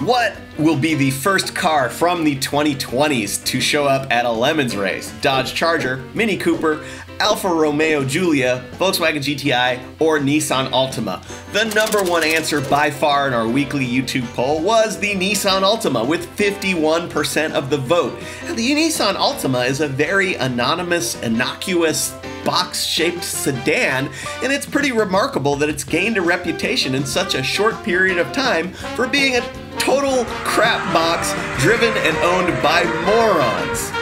What will be the first car from the 2020s to show up at a Lemons race? Dodge Charger, Mini Cooper, Alfa Romeo Giulia, Volkswagen GTI, or Nissan Altima? The number one answer by far in our weekly YouTube poll was the Nissan Altima with 51% of the vote. And the Nissan Altima is a very anonymous, innocuous, box-shaped sedan, and it's pretty remarkable that it's gained a reputation in such a short period of time for being a total crap box driven and owned by morons.